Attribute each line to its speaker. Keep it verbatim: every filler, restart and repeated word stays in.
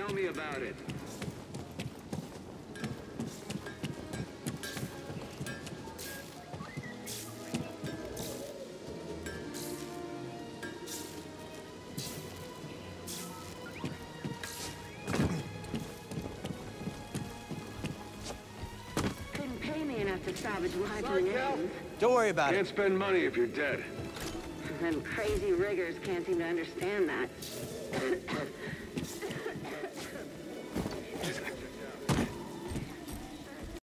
Speaker 1: Tell me about it.
Speaker 2: Couldn't pay me enough to salvage my donations.
Speaker 3: Don't worry about
Speaker 1: Can't
Speaker 3: it.
Speaker 1: spend money if you're dead.
Speaker 2: Them crazy riggers can't seem to understand that.